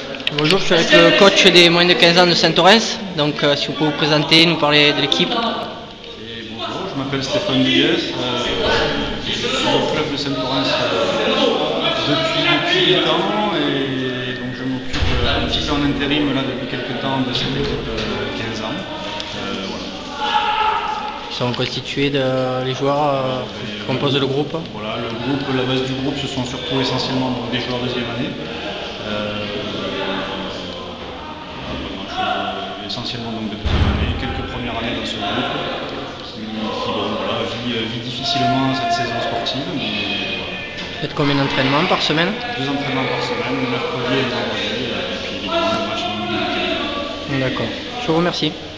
Bonjour, je suis avec le coach des moins de 15 ans de Saint-Orens. Donc si vous pouvez vous présenter, nous parler de l'équipe. Et bonjour, je m'appelle Stéphane Duyès, je suis au club de Saint-Orens depuis 8 ans et donc je m'occupe un petit peu en intérim là, depuis quelques temps de cette équipe 15 ans. Ils sont constitués de les joueurs qui composent le groupe. Voilà, la base du groupe, ce sont surtout essentiellement donc, des joueurs deuxième année. Essentiellement donc de deuxième année, quelques premières années dans ce groupe qui vit difficilement cette saison sportive. Mais, Vous faites combien d'entraînements par semaine? 2 entraînements par semaine, le mercredi et le vendredi, et puis évidemment le match de week-end. D'accord, je vous remercie.